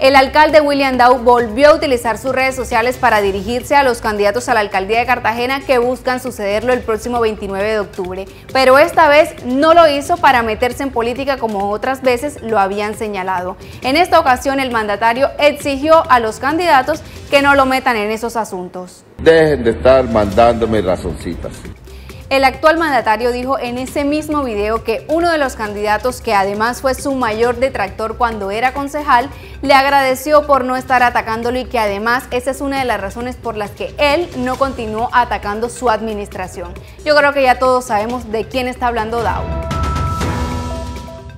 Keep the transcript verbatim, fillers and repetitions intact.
El alcalde William Daw volvió a utilizar sus redes sociales para dirigirse a los candidatos a la alcaldía de Cartagena que buscan sucederlo el próximo veintinueve de octubre, pero esta vez no lo hizo para meterse en política como otras veces lo habían señalado. En esta ocasión el mandatario exigió a los candidatos que no lo metan en esos asuntos. Dejen de estar mandándome razoncitas. El actual mandatario dijo en ese mismo video que uno de los candidatos, que además fue su mayor detractor cuando era concejal, le agradeció por no estar atacándolo y que además esa es una de las razones por las que él no continuó atacando su administración. Yo creo que ya todos sabemos de quién está hablando Daw.